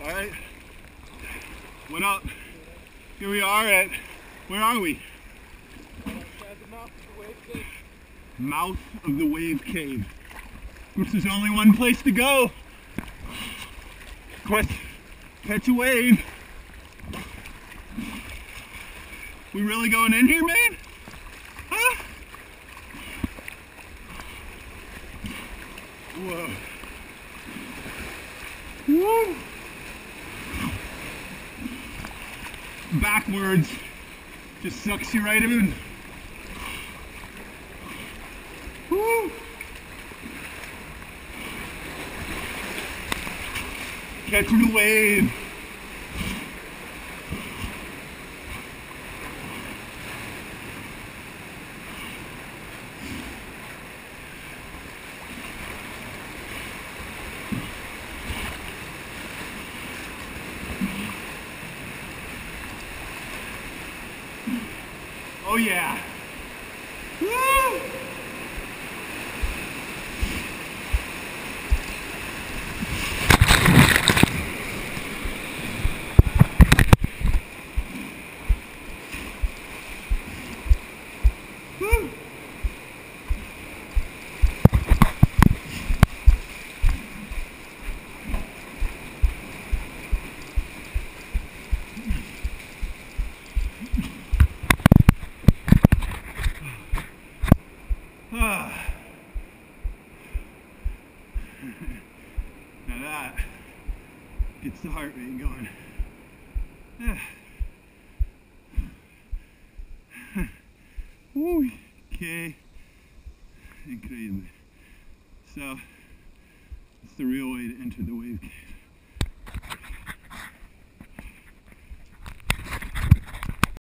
Alright. What up? Here we are at, where are we? Mouth of the Wave Cave. Of course, there's only one place to go. Catch a wave. We really going in here, man? Huh? Whoa. Woo! Backwards. Just sucks you right in. Woo! Catching the wave. Oh yeah. Woo! Woo! Now that gets the heart rate going. Woo, okay, incredible. So, it's the real way to enter the wave cave.